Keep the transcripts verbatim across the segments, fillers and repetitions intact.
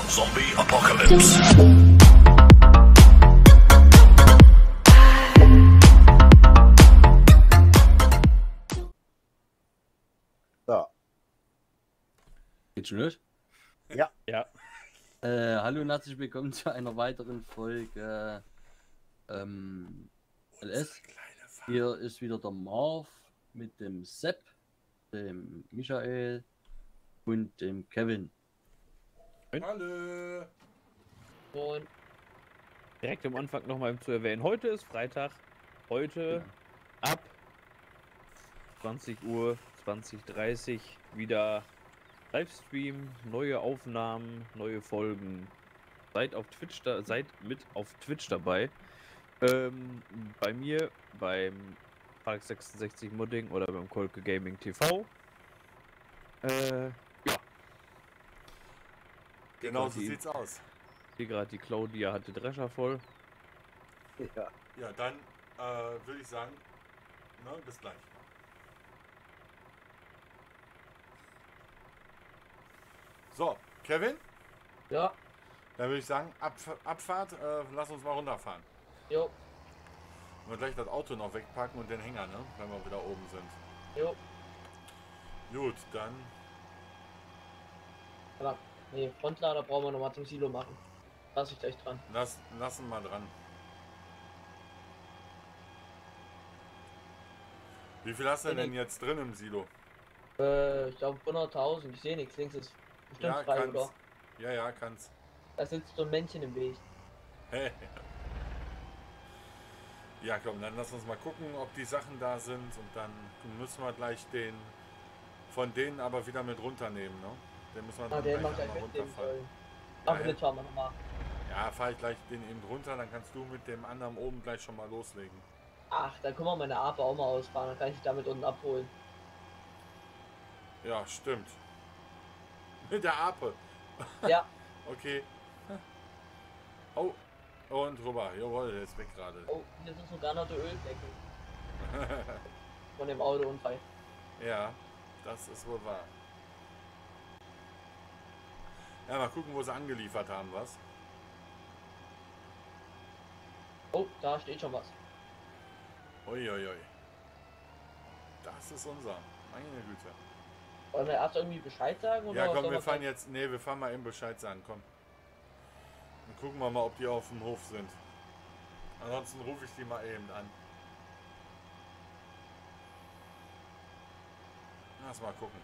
Zombie Apocalypse. So. Geht's schon los? Ja. Ja. Äh, hallo und herzlich willkommen zu einer weiteren Folge ähm, L S. Hier ist wieder der Marv mit dem Sepp, dem Michael und dem Kevin. Hallo. Und direkt am Anfang nochmal zu erwähnen, heute ist Freitag. Heute ab zwanzig Uhr, zwanzig Uhr dreißig wieder Livestream, neue Aufnahmen, neue Folgen. Seid auf Twitch da, seid mit auf Twitch dabei. Ähm, bei mir, beim Park sechsundsechzig Modding oder beim Kolke Gaming T V. Äh, ja. Genau so Die- sieht's aus. Hier gerade die Claudia hatte Drescher voll. Ja. Ja, dann äh, würde ich sagen, ne, bis gleich. So, Kevin, Ja, dann würde ich sagen, Ab Abfahrt, äh, lass uns mal runterfahren. jo, Und wir gleich das Auto noch wegpacken und den Hänger, ne, wenn wir wieder oben sind. jo. Gut, dann, Aber, nee, Frontlader brauchen wir nochmal zum Silo machen. Lass ich gleich dran. lass, lassen mal dran. Wie viel hast du denn jetzt drin im Silo? Äh, ich glaube hunderttausend. Ich sehe nichts. Links ist bestimmt Ja, frei, kannst. oder? Ja, ja, kannst. Da sitzt so ein Männchen im Weg. Hey. Ja, komm, dann lass uns mal gucken, ob die Sachen da sind und dann müssen wir gleich den von denen aber wieder mit runternehmen, ne? Den müssen wir Ah, dann den gleich mach ich einmal gleich mitnehmen runterfahren. sollen. Ach, Ja, mit fahren wir nochmal. Ja, fahre ich gleich den eben runter, dann kannst du mit dem anderen oben gleich schon mal loslegen. Ach, dann können wir meine Ape auch mal ausfahren. Dann kann ich dich damit unten abholen. Ja, stimmt. Mit der Ape. Ja, Okay. Oh, und rüber. Jawohl, der ist weg gerade. oh, hier sind sogar noch die Ölflecken von dem Autounfall. Ja, das ist wohl wahr. Ja, mal gucken, wo sie angeliefert haben, was? Oh, da steht schon was. Uiuiui. Das ist unser. Meine Güte. Wollen wir erst irgendwie Bescheid sagen? Oder Ja, was komm, sollen wir fahren gleich- jetzt. Ne, wir fahren mal eben Bescheid sagen, komm. Dann gucken wir mal, ob die auf dem Hof sind. Ansonsten rufe ich die mal eben an. Lass mal gucken.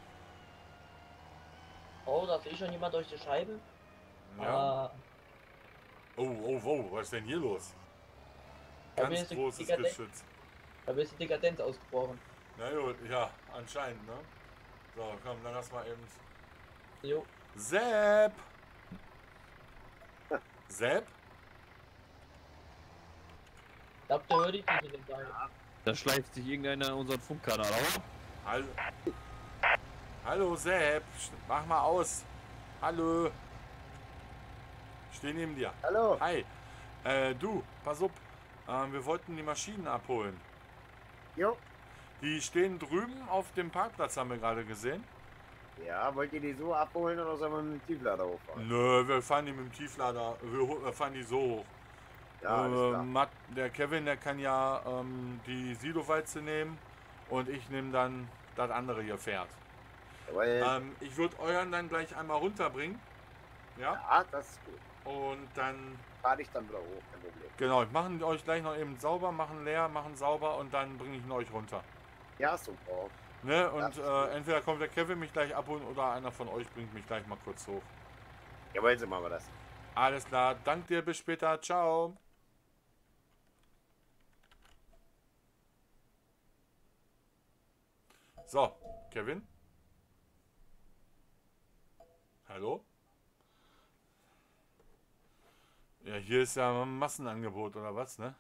Oh, da sehe ich schon jemand durch die Scheibe. Ja. Ah, Oh, oh, oh, was ist denn hier los? Da Ganz bist du großes Dekadent- Geschütz. da bist du Dekadenz ausgebrochen. Na gut, ja, anscheinend, ne? So, komm, dann lass mal eben. Jo. Sepp! Sepp? Ich glaube, der hört dich nicht in den Beinen. Da schleift sich irgendeiner an unseren Funkkanal, oder? Hallo. Hallo Sepp, Sch- mach mal aus. Hallo. Steh neben dir. Hallo. Hi. Äh, du, pass auf. Ähm, wir wollten die Maschinen abholen. Jo. Die stehen drüben auf dem Parkplatz, haben wir gerade gesehen. Ja, wollt ihr die so abholen oder sollen wir mit dem Tieflader hochfahren? Nö, wir fahren die mit dem Tieflader. Wir, ho- wir fahren die so hoch. Ja, alles äh, klar. Matt, der Kevin, der kann ja ähm, die Silowalze nehmen und ich nehme dann das andere hier Pferd. Jawohl. Ähm, ich würde euren dann gleich einmal runterbringen. Ja. Ja, das ist gut. Und dann, Fahr dich dann wieder hoch, kein Problem. genau, ich mache euch gleich noch eben sauber, machen leer, machen sauber und dann bringe ich ihn euch runter. Ja, super. Ne? Und Das ist äh, gut. entweder kommt der Kevin mich gleich abholen oder einer von euch bringt mich gleich mal kurz hoch. Jawohl, so machen wir das. Alles klar, dank dir, bis später, ciao. So, Kevin? Hallo? Ja, hier ist ja ein Massenangebot oder was, ne?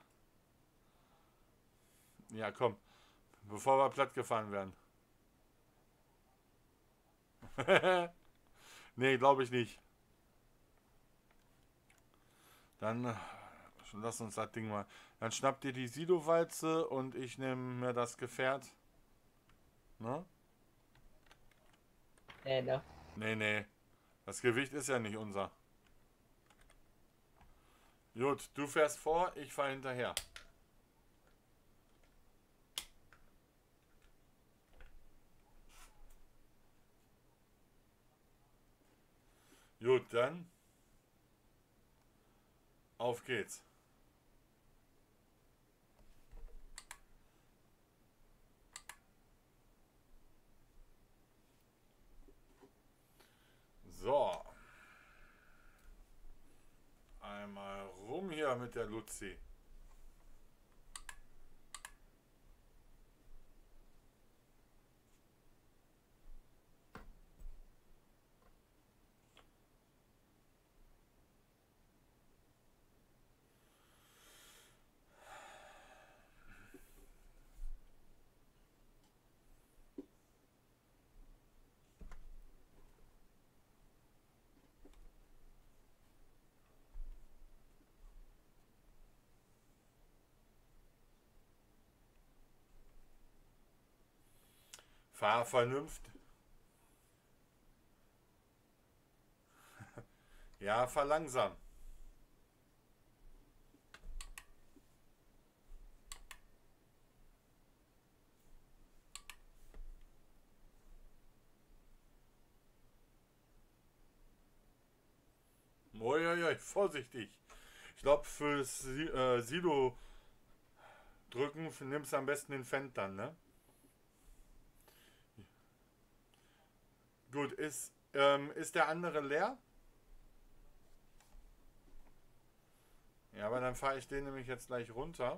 Ja, komm, bevor wir platt gefahren werden. Nee, glaube ich nicht. Dann äh, lass uns das Ding mal. Dann schnappt ihr die Silowalze und ich nehme mir das Gefährt. Ne? Nee, ne? Nee, nee. Das Gewicht ist ja nicht unser. Gut, du fährst vor, ich fahre hinterher. Gut, dann auf geht's. So. Einmal rum hier mit der Luzi. Fahr vernünftig. Ja, fahr langsam. Uiuiui, vorsichtig. Ich glaube, fürs Si- äh, Silo drücken nimmst du am besten den Fendt dann, ne? Gut, ist, ähm, ist der andere leer? Ja, aber dann fahre ich den nämlich jetzt gleich runter.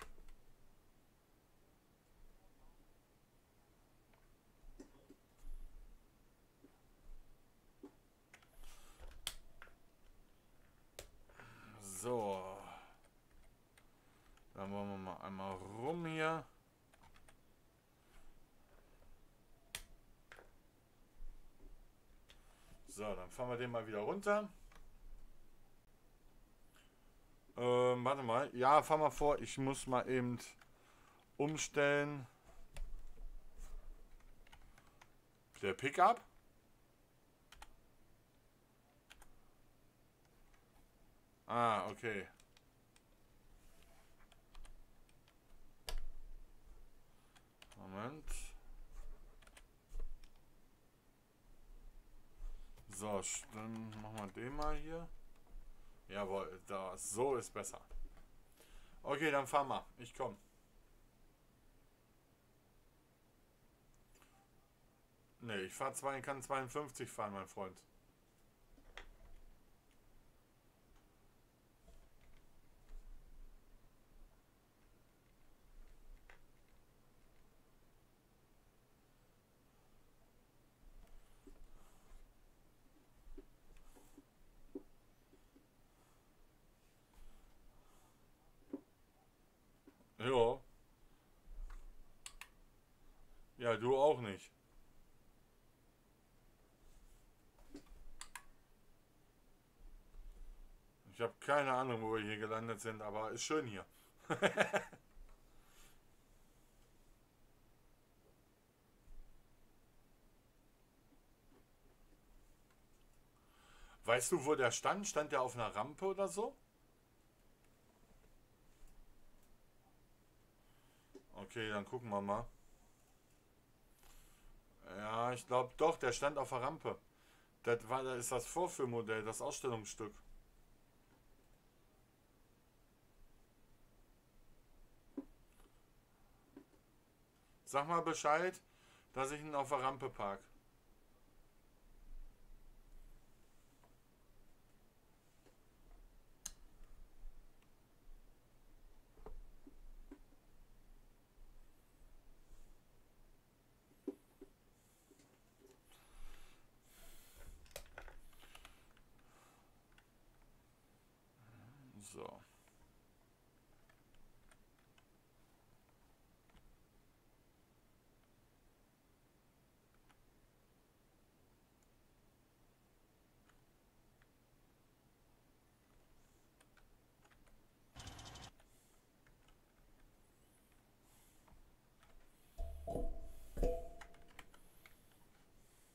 So. Dann wollen wir mal einmal rum hier. So, dann fahren wir den mal wieder runter. Ähm, warte mal. Ja, fahr mal vor. Ich muss mal eben umstellen. Der Pickup. Ah, okay. Moment. So, dann machen wir den mal hier. Jawohl, da, so ist besser. Okay, dann fahren wir. Ich komme. Ne, ich fahr zwei, kann zweiundfünfzig fahren, mein Freund. Jo. Ja, du auch nicht. Ich habe keine Ahnung, wo wir hier gelandet sind, aber ist schön hier. Weißt du, wo der stand? Stand der auf einer Rampe oder so? Okay, dann gucken wir mal. Ja, ich glaube doch, der stand auf der Rampe. Das war, das ist das Vorführmodell, das Ausstellungsstück. Sag mal Bescheid, dass ich ihn auf der Rampe park. So.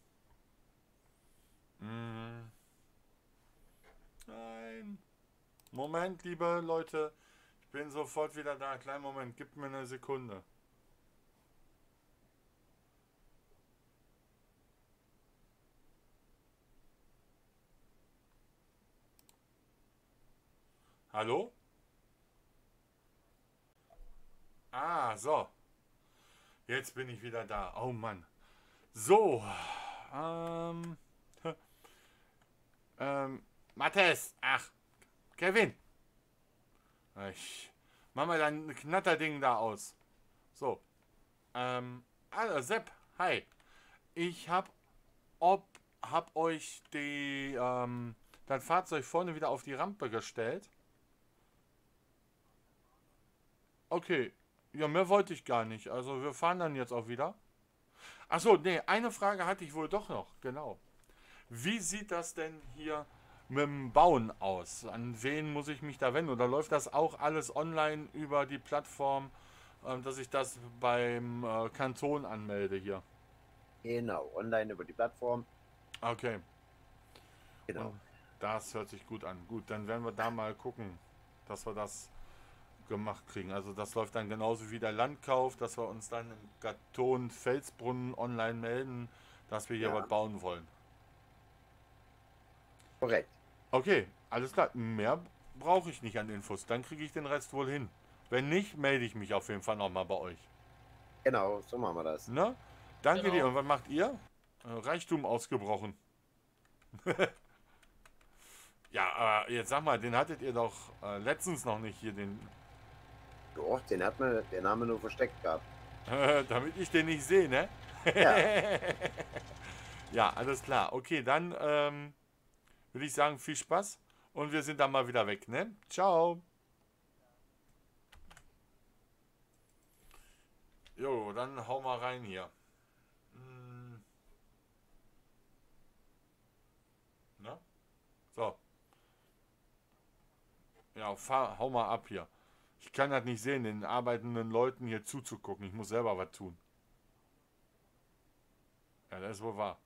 Mhm. Nein. Moment, liebe Leute. Ich bin sofort wieder da. Kleinen Moment, gib mir eine Sekunde. Hallo? Ah, so. Jetzt bin ich wieder da. Oh Mann. So. Ähm. ähm. Matthias. Ach. Kevin. Ich mach mal dein Knatterding da aus. So. Ähm. Also, Sepp. Hi. Ich hab. Ob. Hab euch die. Ähm. Das Fahrzeug vorne wieder auf die Rampe gestellt. Okay. Ja, mehr wollte ich gar nicht. Also wir fahren dann jetzt auch wieder. Achso, nee, eine Frage hatte ich wohl doch noch. Genau. Wie sieht das denn hier mit dem Bauen aus? An wen muss ich mich da wenden? Oder läuft das auch alles online über die Plattform, ähm, dass ich das beim äh, Kanton anmelde hier? Genau, online über die Plattform. Okay. Genau. Und das hört sich gut an. Gut, dann werden wir da mal gucken, dass wir das gemacht kriegen. Also das läuft dann genauso wie der Landkauf, dass wir uns dann im Kanton Felsbrunnen online melden, dass wir hier Ja. was bauen wollen. Korrekt. Okay, alles klar. Mehr brauche ich nicht an Infos. Dann kriege ich den Rest wohl hin. Wenn nicht, melde ich mich auf jeden Fall nochmal bei euch. Genau, so machen wir das. Ne? Danke Genau. dir. Und was macht ihr? Äh, Reichtum ausgebrochen. Ja, aber jetzt sag mal, den hattet ihr doch äh, letztens noch nicht hier, den Doch, den hat man, den haben wir nur versteckt gehabt. damit ich den nicht sehe, ne? Ja. Ja, alles klar. Okay, dann ähm, würde ich sagen, viel Spaß und wir sind dann mal wieder weg, ne? Ciao. Jo, dann hau mal rein hier. Hm. Na? So. Ja, fahr, hau mal ab hier. Ich kann das nicht sehen, den arbeitenden Leuten hier zuzugucken. Ich muss selber was tun. Ja, das ist wohl wahr.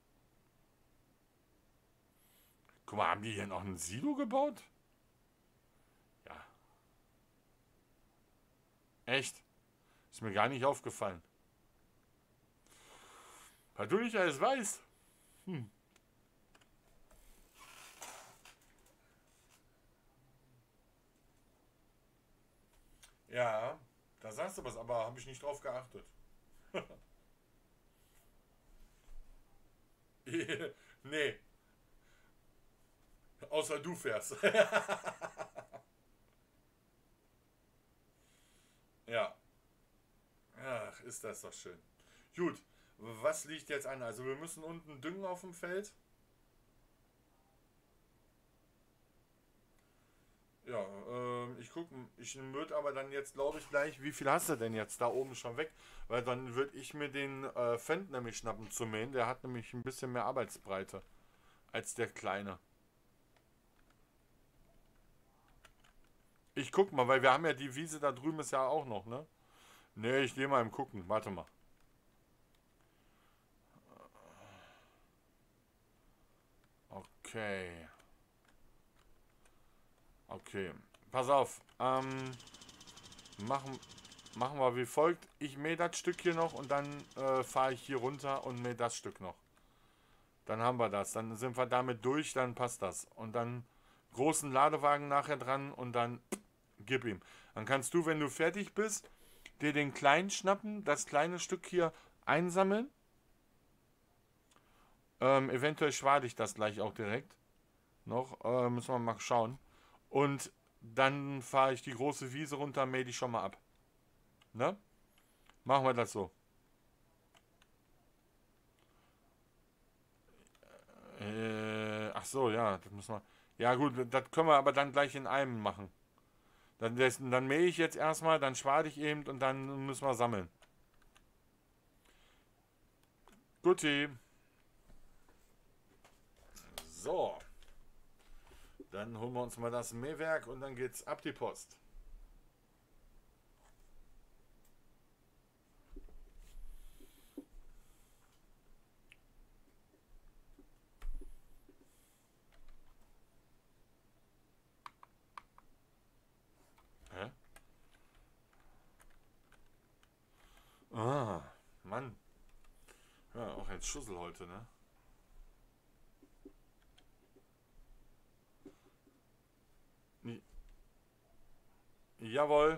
Guck mal, haben die hier noch ein Silo gebaut? Ja. Echt? Ist mir gar nicht aufgefallen. Weil du nicht alles weißt. Hm. Ja, da sagst du was, aber habe ich nicht drauf geachtet. Nee. Außer du fährst. Ja. Ach, ist das doch schön. Gut, was liegt jetzt an? Also wir müssen unten düngen auf dem Feld. Ja, ähm, ich gucke, ich würde aber dann jetzt, glaube ich, gleich, wie viel hast du denn jetzt da oben schon weg? Weil dann würde ich mir den äh, Fendt nämlich schnappen zu mähen. Der hat nämlich ein bisschen mehr Arbeitsbreite als der kleine. Ich guck mal, weil wir haben ja die Wiese da drüben ist ja auch noch, ne? Ne, ich gehe mal im Gucken. Warte mal. Okay. Okay. Pass auf. Ähm, machen, machen wir wie folgt. Ich mähe das Stück hier noch und dann äh, fahre ich hier runter und mähe das Stück noch. Dann haben wir das. Dann sind wir damit durch, dann passt das. Und dann großen Ladewagen nachher dran und dann gib ihm. Dann kannst du, wenn du fertig bist, dir den kleinen schnappen, das kleine Stück hier einsammeln. Ähm, eventuell schwade ich das gleich auch direkt. Noch, äh, müssen wir mal schauen. Und dann fahre ich die große Wiese runter, mähe die schon mal ab. Ne? Machen wir das so. Äh, ach so, ja, das müssen wir. Ja gut, das können wir aber dann gleich in einem machen. Dann, dann mähe ich jetzt erstmal, dann schwade ich eben und dann müssen wir sammeln. Guti. So. Dann holen wir uns mal das Mähwerk und dann geht's ab die Post. als Schussel heute, ne? Nie. Jawohl.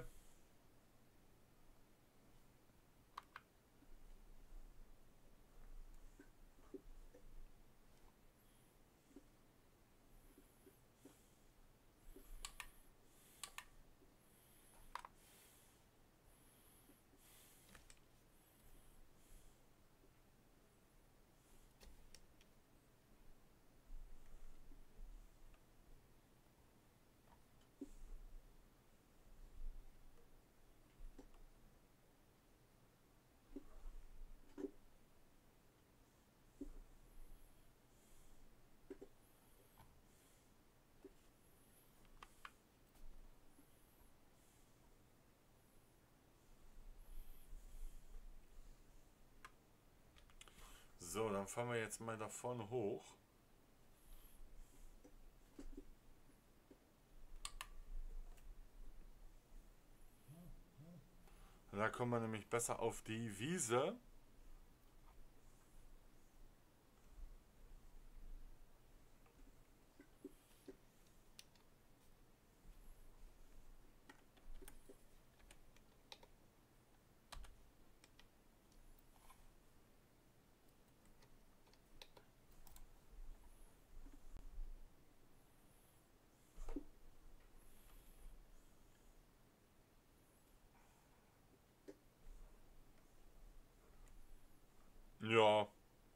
So, dann fahren wir jetzt mal da vorne hoch. Da kommen wir nämlich besser auf die Wiese. Ja.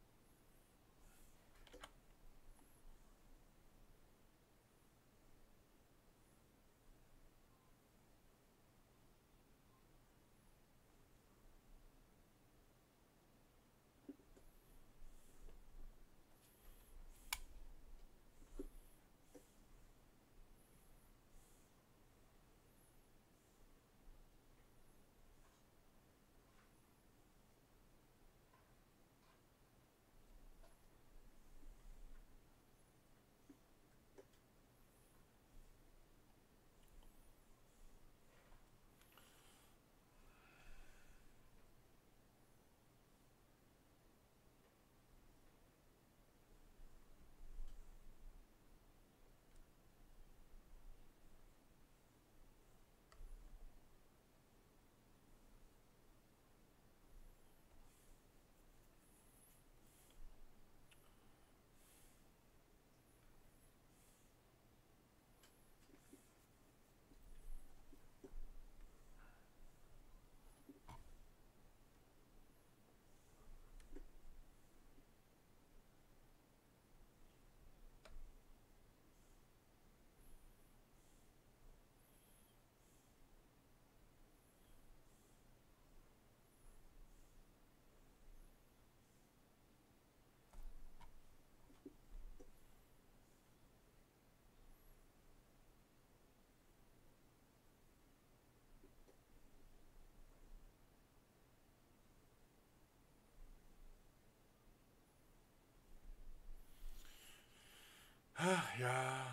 Ach, ja.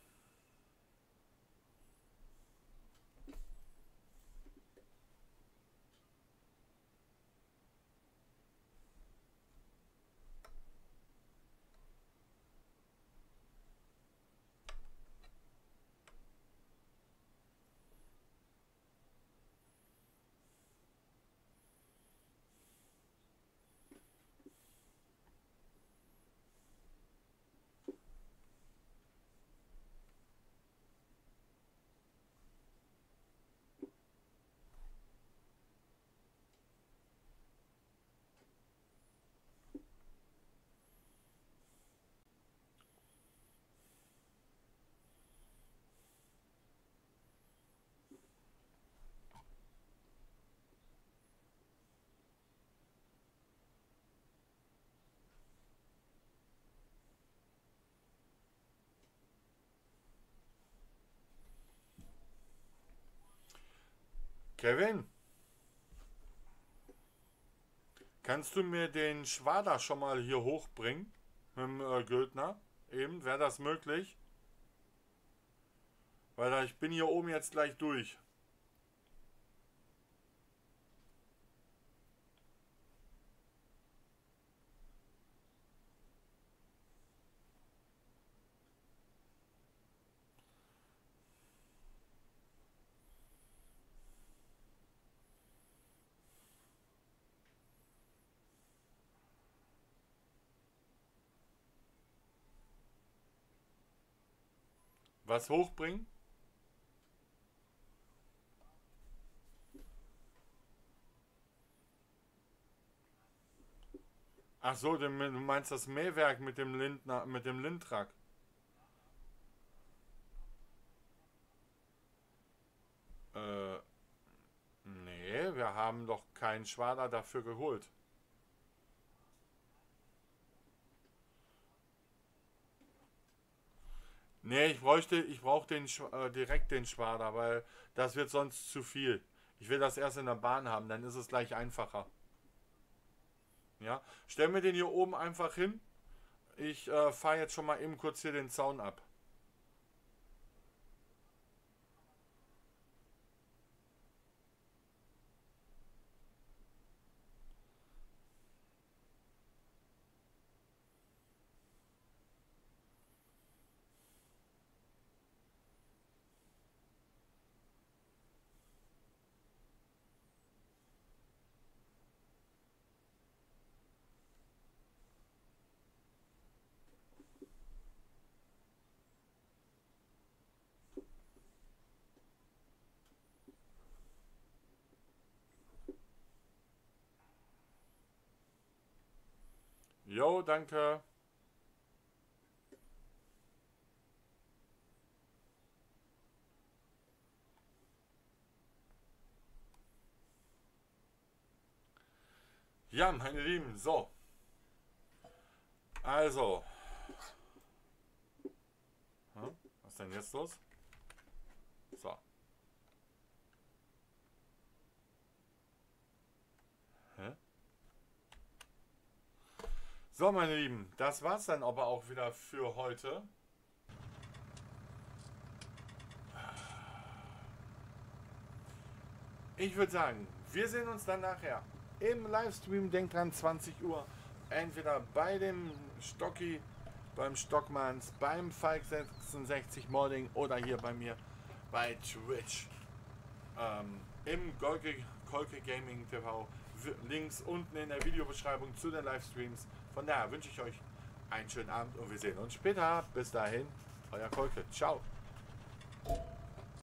Kevin, kannst du mir den Schwader schon mal hier hochbringen? Mit dem äh, Güldner? Eben, wäre das möglich? Weil da, ich bin hier oben jetzt gleich durch. Was hochbringen? Ach so, du meinst das Mähwerk mit dem Lindner, mit dem Lindtrack? Äh, nee, wir haben doch keinen Schwader dafür geholt. Nee, ich bräuchte, ich brauche den äh, direkt den Schwader, weil das wird sonst zu viel. Ich will das erst in der Bahn haben, dann ist es gleich einfacher. Ja, stell mir den hier oben einfach hin. Ich äh, fahre jetzt schon mal eben kurz hier den Zaun ab. Jo, danke. Ja, meine Lieben, so. Also. Hm, was ist denn jetzt los? So. Hä? So, meine Lieben, das war's dann aber auch wieder für heute. Ich würde sagen, wir sehen uns dann nachher im Livestream. Denkt dran, zwanzig Uhr. Entweder bei dem Stocki, beim Stockmanns, beim Falk sechsundsechzig Modding oder hier bei mir bei Twitch. Ähm, Im Kolke, Kolke Gaming T V. Links unten in der Videobeschreibung zu den Livestreams. Von daher wünsche ich euch einen schönen Abend und wir sehen uns später. Bis dahin, euer Kolke. Ciao.